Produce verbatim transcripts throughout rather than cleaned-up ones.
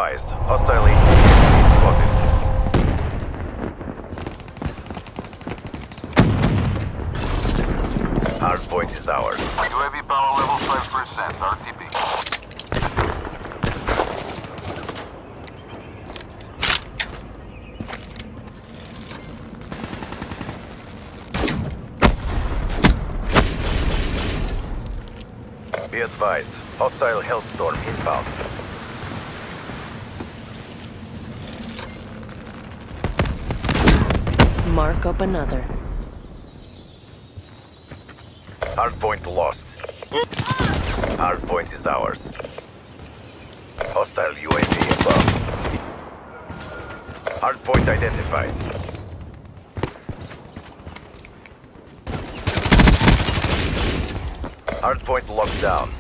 advised. Hostile H C X D spotted. Hardpoint is ours. U A V power level five percent. R T B. Be advised. Hostile Hellstorm inbound. Mark up another. Hardpoint lost. Hardpoint is ours. Hostile U A V above. Hardpoint identified. Hardpoint locked down.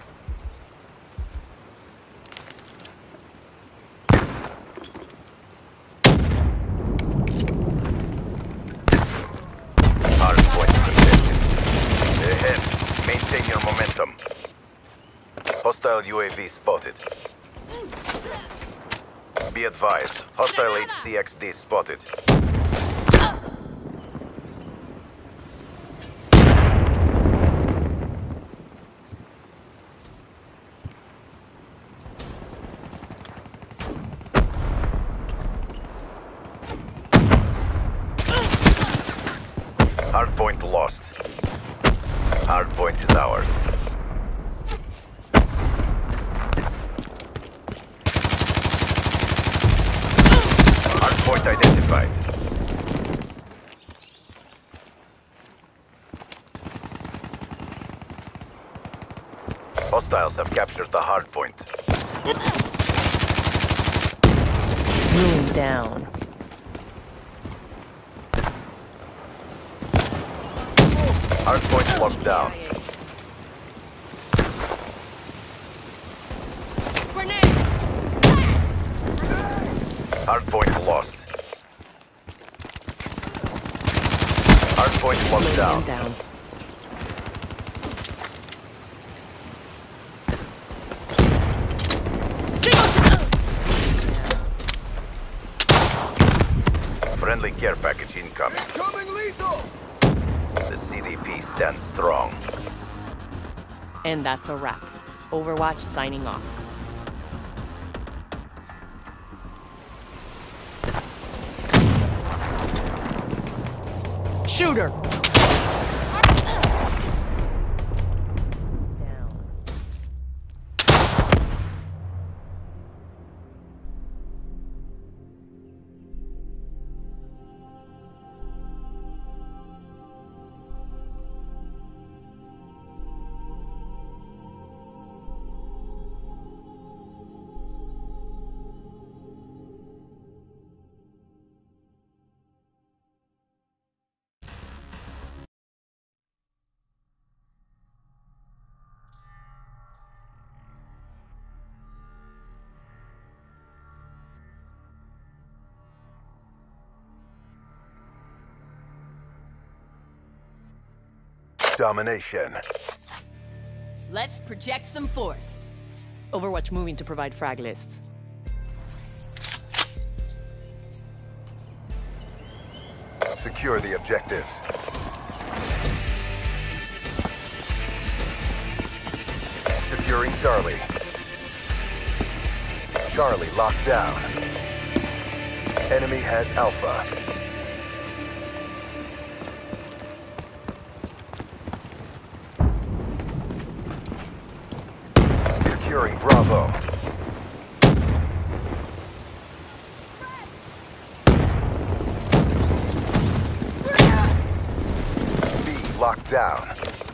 Hardpoint protected. Ahead. Maintain your momentum. Hostile U A V spotted. Be advised. Hostile H C X D spotted. Hardpoint lost. Hardpoint is ours. Hardpoint identified. Hostiles have captured the hardpoint. Ruin down. Hardpoint locked down. Hardpoint lost. Hardpoint locked down. down. Friendly care package incoming. Incoming lethal! The C D P stands strong. And that's a wrap. Overwatch signing off. Shooter! Down. Domination. Let's project some force. Overwatch moving to provide frag lists. Secure the objectives. Securing Charlie. Charlie locked down. Enemy has Alpha. Securing Bravo. B locked down.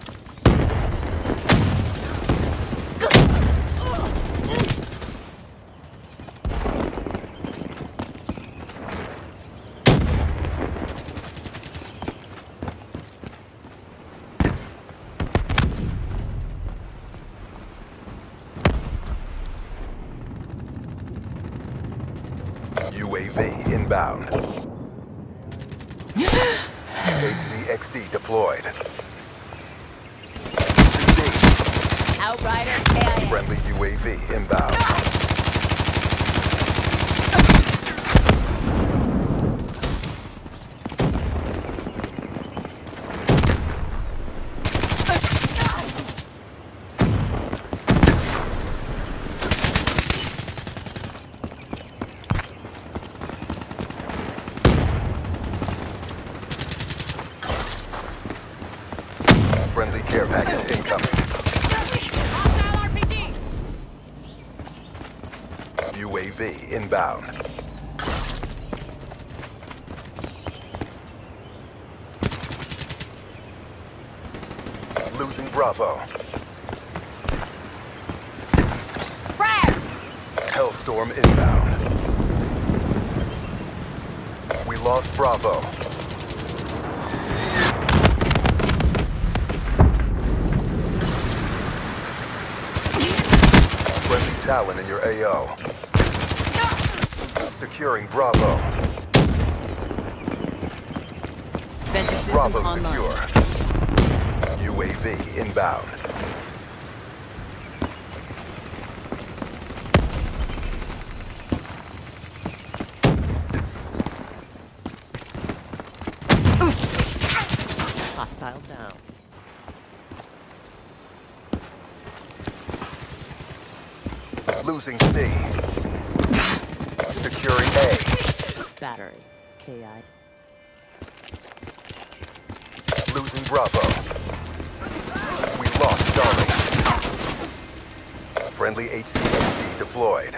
U A V inbound. H C X D deployed. Outrider A I A. Friendly U A V inbound. Care package incoming. Hostile R P G! U A V inbound. Losing Bravo. Frag! Hellstorm inbound. We lost Bravo. Friendly Talon in your A O. Securing Bravo. Venting system Bravo online. secure. U A V inbound. Hostile down. Losing C. Securing A. Battery. K I. Losing Bravo. We lost Charlie. Friendly H C X D deployed.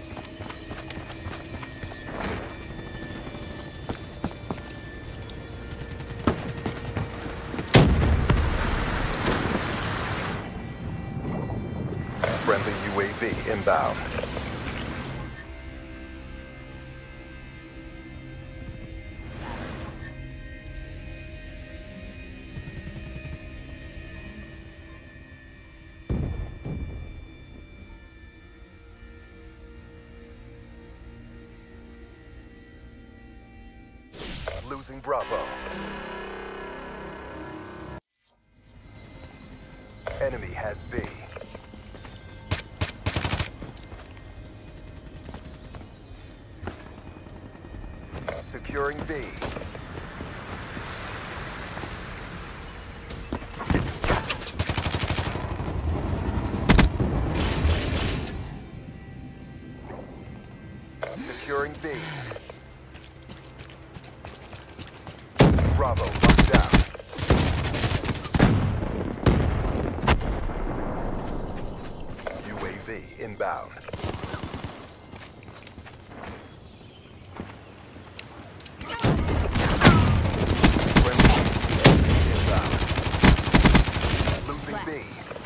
Friendly U A V inbound. Losing Bravo. Enemy has B. Securing B. Securing B. Bravo locked down. U A V inbound. Losing B.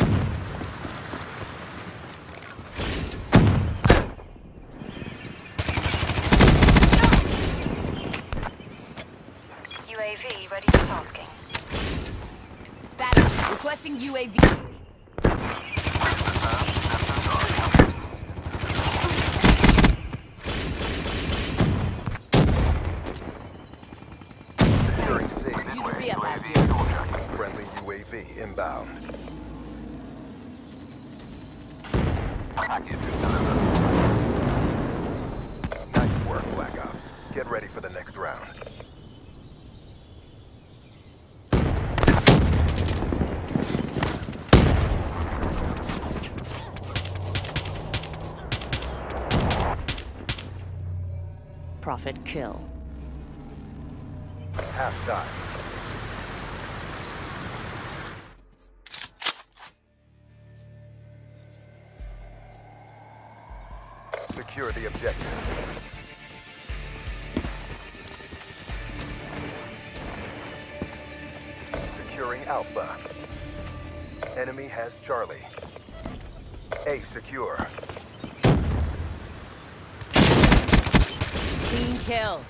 U A V ready for tasking. Battery. Requesting U A V. Securing C. User re-up out here. Friendly U A V inbound. Package delivered. Nice work, Black Ops. Get ready for the next round. Profit kill. Halftime. Secure the objective. Securing Alpha. Enemy has Charlie. A secure. Clean kill.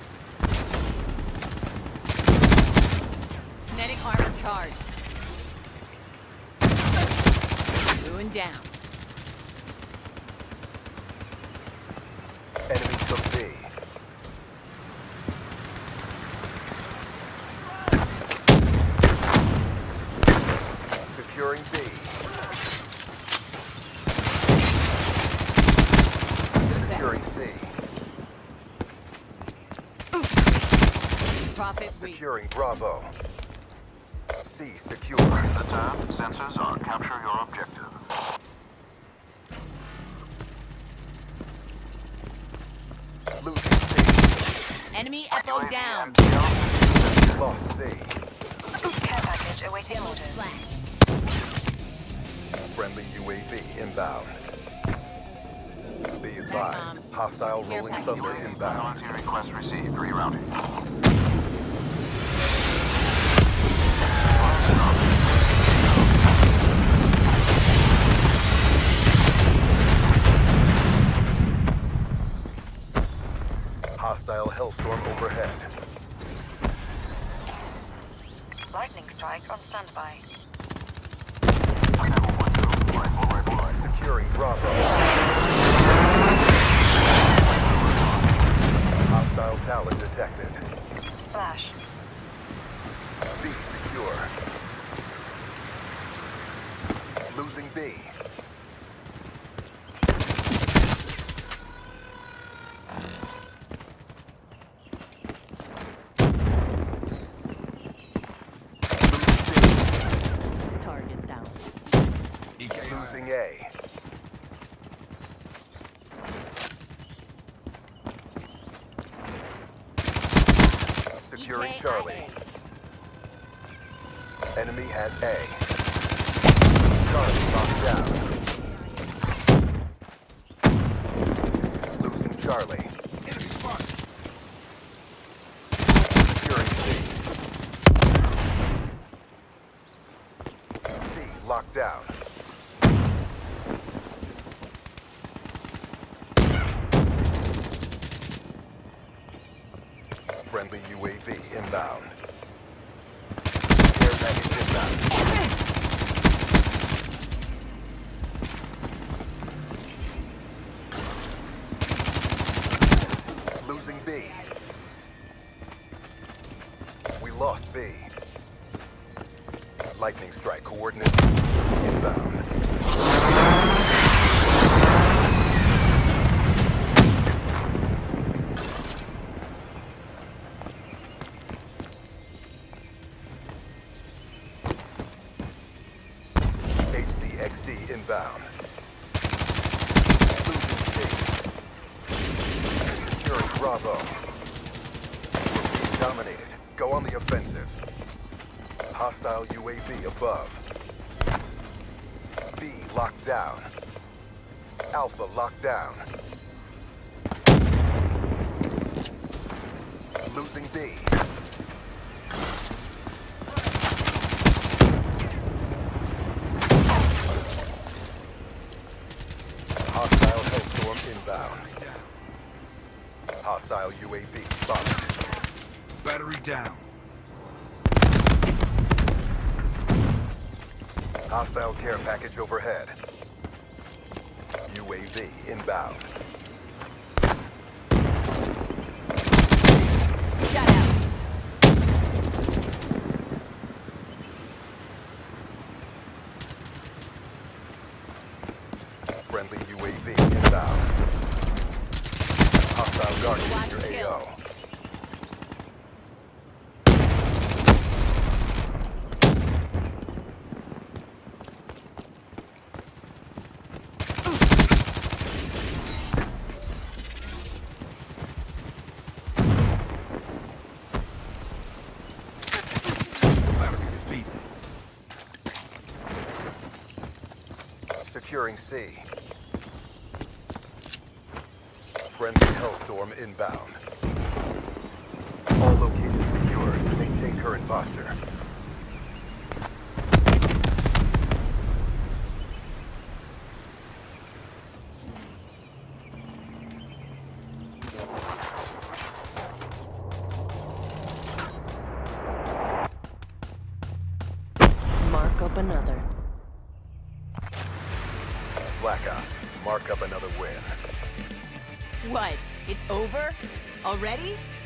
Kinetic armor charged. Ruined down. Enemy took B. Securing B. Securing C. Profit weak. Securing Bravo. C secure. The turn. Sensors are capture your objective. Losing C. Enemy Echo down. Lost C. Care package awaiting orders. Flag. Friendly U A V inbound. Be advised, hostile rolling thunder inbound. Priority request received. Rerouting. Hostile Hellstorm overhead. Lightning strike on standby. Securing Bravo. Hostile Talon detected. Splash. B secure. Losing B. Target down. Losing A. Securing Charlie. Enemy has A. Charlie locked down. Losing Charlie. Enemy spotted. Securing C. C locked down. Friendly U A V inbound. Care package inbound. Losing B. We lost B. Lightning strike coordinates inbound. H C X D inbound. Losing C. Securing Bravo. We're being dominated. Go on the offensive. Hostile U A V above. B locked down. Alpha locked down. Losing B. Hostile Hellstorm inbound. Hostile U A V spotted. Battery down. Hostile care package overhead. U A V inbound. Shut out. Friendly U A V inbound. Hostile Guardian Watch near kill. A O. Battery defeated. Securing C. Friendly Hellstorm inbound. All locations secured. Maintain current posture. Mark up another. Black Ops. Mark up another win. What? It's over? Already?